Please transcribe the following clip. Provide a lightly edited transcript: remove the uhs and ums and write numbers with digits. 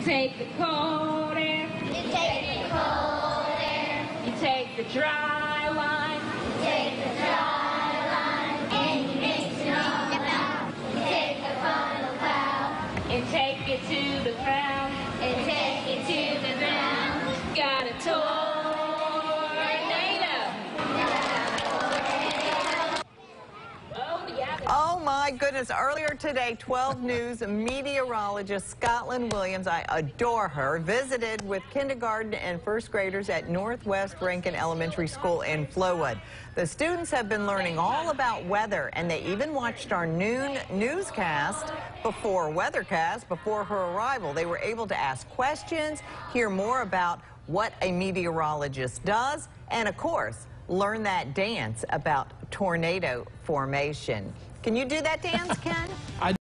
take the cold air. You take the cold air. You take the dry line. You take the dry line. And you mix it all about. You take the final cloud. And take it to the ground. And take it to the ground. Got a tornado. Oh my goodness, earlier today, 12 News meteorologist Scottlin Williams, I adore her, visited with kindergarten and first graders at Northwest Rankin Elementary School in Flowood. The students have been learning all about weather, and they even watched our noon newscast weathercast before her arrival. They were able to ask questions, hear more about what a meteorologist does, and of course, learn that dance about tornado formation. Can you do that dance, Ken?